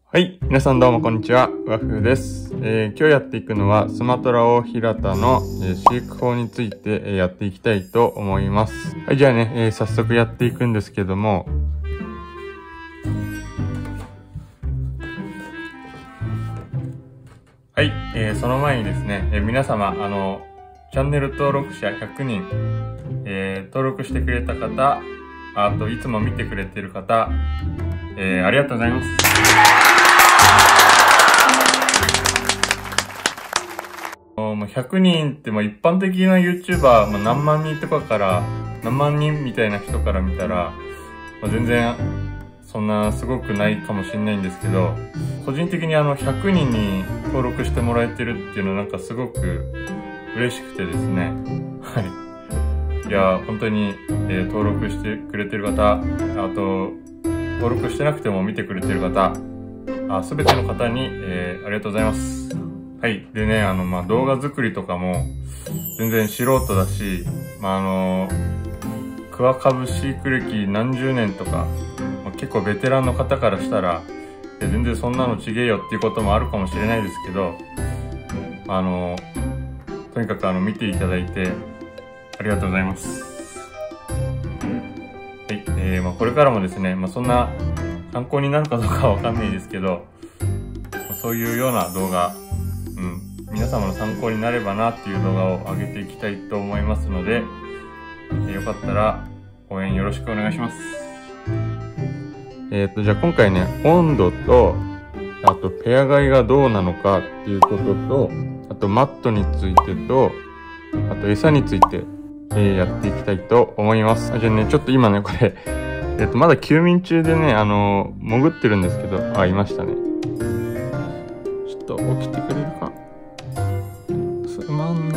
はい。皆さんどうもこんにちは。和風です。今日やっていくのはスマトラオオヒラタの、飼育法について、やっていきたいと思います。はい。じゃあね、早速やっていくんですけども。はい。その前にですね、皆様、チャンネル登録者100人、登録してくれた方、あといつも見てくれてる方、ありがとうございます。100人って一般的な YouTuber、何万人とかから何万人みたいな人から見たら、全然そんなすごくないかもしれないんですけど、個人的に100人に登録してもらえてるっていうのはなんかすごく嬉しくてですね。はい。いや、本当に、登録してくれてる方、あと、登録してなくても見てくれてる方、すべての方に、ありがとうございます。はい。でね、動画作りとかも、全然素人だし、クワカブ飼育歴何十年とか、結構ベテランの方からしたら、全然そんなのちげえよっていうこともあるかもしれないですけど、とにかく見ていただいて、ありがとうございます。はい。これからもですね、そんな参考になるかどうかはわかんないですけど、そういうような動画、皆様の参考になればなっていう動画を上げていきたいと思いますので、よかったら応援よろしくお願いします。じゃあ今回ね、温度と、あとペア飼いがどうなのかっていうことと、あとマットについてと、あと餌について、やっていきたいと思います。じゃあね、ちょっと今ね、これ、まだ休眠中でね、潜ってるんですけど、いましたね。ちょっと起きてくれるか。すまんな。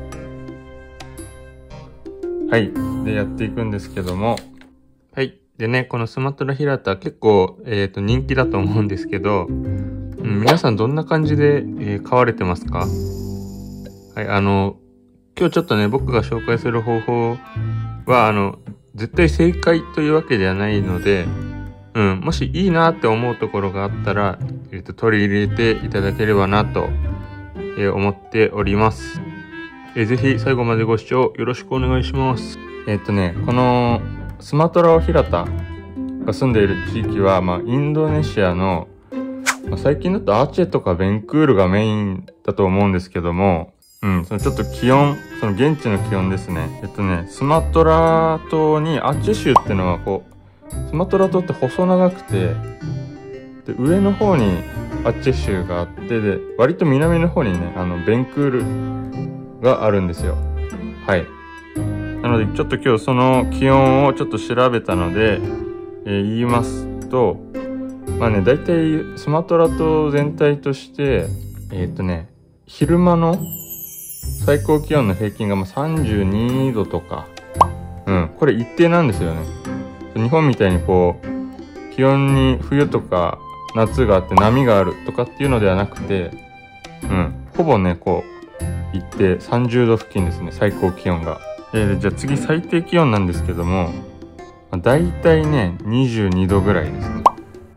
はい。で、やっていくんですけども。はい。でね、このスマトラヒラタ結構、人気だと思うんですけど、皆さんどんな感じで、飼われてますか？はい。今日ちょっとね、僕が紹介する方法は、絶対正解というわけではないので、もしいいなって思うところがあったら、取り入れていただければなと、思っております。ぜひ最後までご視聴よろしくお願いします。このスマトラオヒラタが住んでいる地域は、インドネシアの、最近だとアチェとかベンクールがメインだと思うんですけども、そのちょっと気温、その現地の気温ですね。スマトラ島にアチェ州っていうのはスマトラ島って細長くて、で、上の方にアチェ州があって、で、割と南の方にね、ベンクールがあるんですよ。はい。なので、ちょっと今日その気温をちょっと調べたので、言いますと、だいたいスマトラ島全体として、昼間の最高気温の平均が32度とか、これ一定なんですよね。日本みたいに気温に冬とか夏があって波があるとかっていうのではなくて、ほぼね、一定30度付近ですね、最高気温が。じゃあ次最低気温なんですけども、だいたいね、22度ぐらいですね。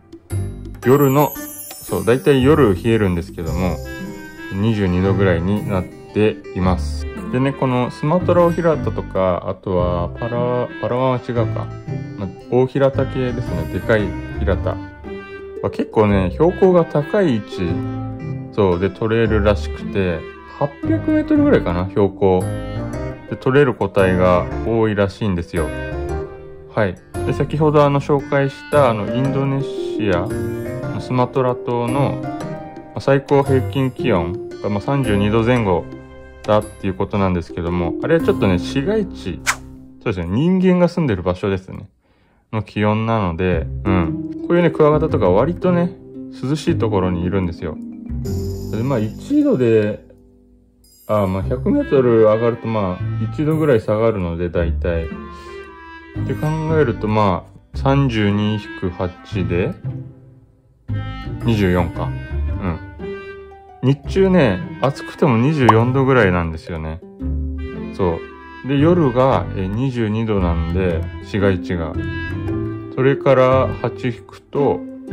だいたい夜冷えるんですけども、22度ぐらいになっています。でね、このスマトラオヒラタとか、あとはパラワンは違うか。大ヒラタ系ですね、でかいヒラタは結構ね、標高が高い位置、で取れるらしくて、800メートルぐらいかな、標高。で取れる個体が多いらしいんですよ。はい。で、先ほど紹介したインドネシア、スマトラ島の最高平均気温が32度前後だっていうことなんですけども、あれはちょっとね、市街地、そうですね、人間が住んでる場所ですね、の気温なので、こういうね、クワガタとか割とね、涼しいところにいるんですよ。で、1度で、100メートル上がると1度ぐらい下がるので、だいたい。って考えると32-8で、24か。日中ね、暑くても24度ぐらいなんですよね。そう。で、夜が22度なんで、市街地が。それから8引くと、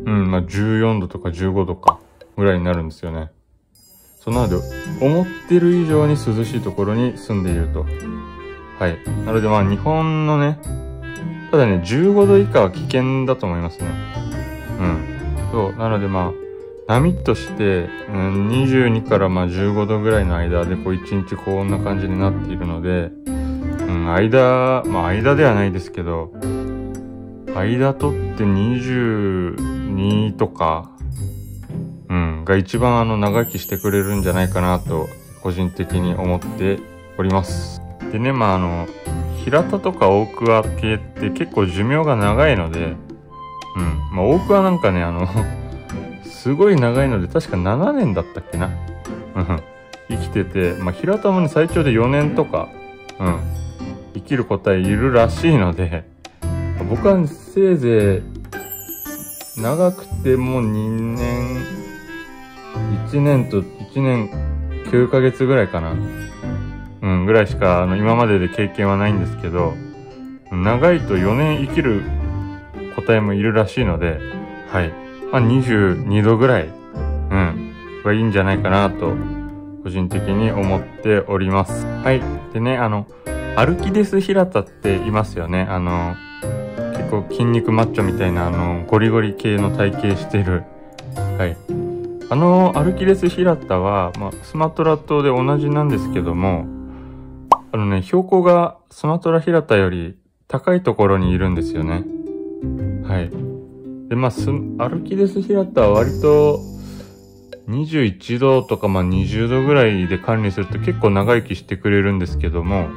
まあ14度とか15度かぐらいになるんですよね。なので、思ってる以上に涼しいところに住んでいると。はい。なのでまあ日本のね、ただね、15度以下は危険だと思いますね。そう。なのでまあ、波として、22からまあ15度ぐらいの間でこう1日こんな感じになっているので、間ではないですけど、間取って22とか、が一番長生きしてくれるんじゃないかなと、個人的に思っております。でね、まあ平田とか大桑系って結構寿命が長いので、まあ大桑なんかね、すごい長いので、確か7年だったっけな。生きてて、まあ平田もね、最長で4年とか、生きる個体いるらしいので、僕はせいぜい長くても2年、1年と1年9ヶ月ぐらいかな。ぐらいしか今までで経験はないんですけど、長いと4年生きる個体もいるらしいので、はい。まあ22度ぐらい、がいいんじゃないかなと、個人的に思っております。はい。でね、アルキデス平田っていますよね。結構筋肉マッチョみたいなゴリゴリ系の体型してる。はい。アルキデス平田は、まあ、スマトラ島で同じなんですけども、標高がスマトラ平田より高いところにいるんですよね。はい。で、まあ、アルキデス平田は割と、21度とか、まあ、20度ぐらいで管理すると結構長生きしてくれるんですけども、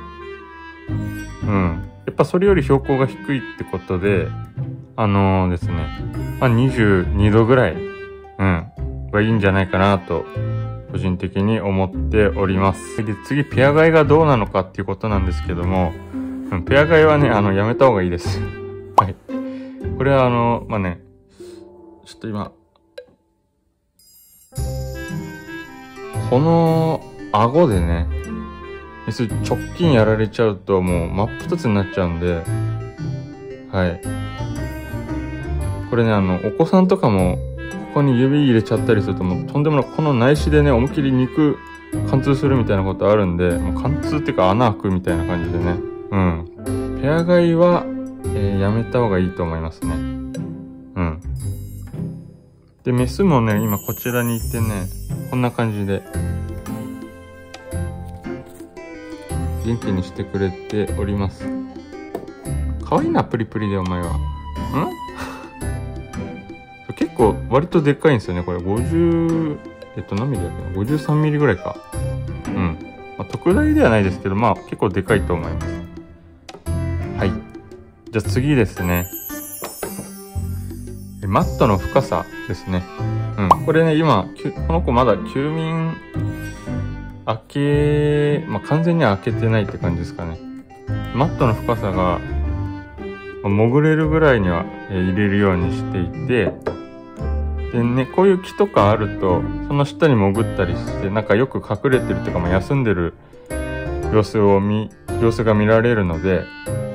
やっぱそれより標高が低いってことで、ですね、まあ、22度ぐらい、がいいんじゃないかなと、個人的に思っております。で、次、ペア飼いがどうなのかっていうことなんですけども、ペア飼いはね、やめた方がいいです。はい。これはまあね、ちょっと今、この顎でね、直近やられちゃうともう真っ二つになっちゃうんで、はい。これね、お子さんとかも、ここに指入れちゃったりするともうとんでもない、この内視でね、思いっきり肉貫通するみたいなことあるんで、もう貫通っていうか穴開くみたいな感じでね。ペア飼いは、やめた方がいいと思いますね。で、メスもね、今こちらにいてね、こんな感じで、元気にしてくれております。かわいいな、プリプリでお前は。結構割とでっかいんですよね。これ50、何ミリだっけな ?53 ミリぐらいか。まあ、特大ではないですけど、まあ結構でかいと思います。はい。じゃあ次ですね。マットの深さですね。これね、今、この子まだ休眠まあ完全には開けてないって感じですかね。マットの深さが、潜れるぐらいには入れるようにしていて、でね、こういう木とかあると、その下に潜ったりして、なんかよく隠れてるっていうか、まあ、休んでる様子が見られるので、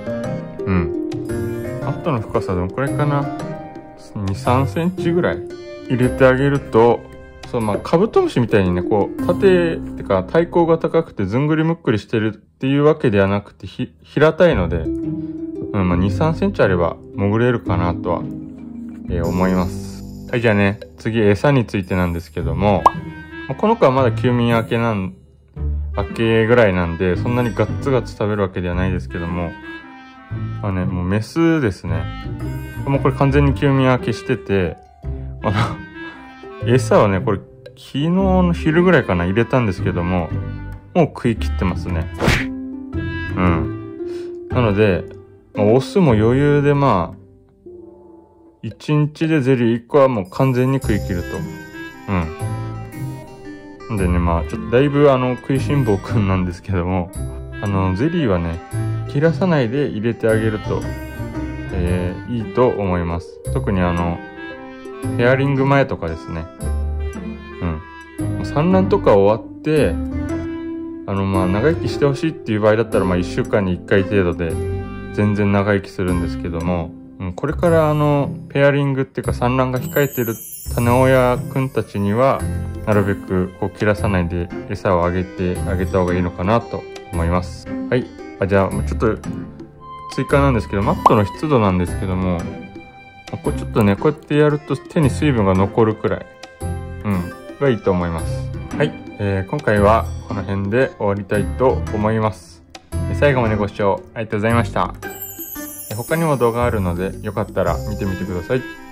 マットの深さでもこれかな、2、3センチぐらい入れてあげると、まあ、カブトムシみたいにね、こう、ってか、体高が高くてずんぐりむっくりしてるっていうわけではなくて、平たいので、まあ、2、3センチあれば潜れるかなとは、思います。はい、じゃあね、次、餌についてなんですけども、この子はまだ休眠明けぐらいなんで、そんなにガッツガツ食べるわけではないですけども、まあね、もうメスですね。もうこれ完全に休眠明けしてて、餌はね、これ昨日の昼ぐらいかな入れたんですけども、もう食い切ってますね。なので、オスも余裕でまあ、1日でゼリー1個はもう完全に食い切ると。なんでね、まあ、ちょっとだいぶ食いしん坊くんなんですけども、ゼリーはね、切らさないで入れてあげると、いいと思います。特にペアリング前とかですね。産卵とか終わって、まあ、長生きしてほしいっていう場合だったら、まあ、1週間に1回程度で、全然長生きするんですけども、 これからペアリングっていうか産卵が控えてる種親くんたちには、なるべくこう切らさないで餌をあげた方がいいのかなと思います。はい。じゃあ、ちょっと追加なんですけど、マットの湿度なんですけども、これちょっとね、こうやってやると手に水分が残るくらい、がいいと思います。はい。今回はこの辺で終わりたいと思います。最後までご視聴ありがとうございました。他にも動画あるので、よかったら見てみてください。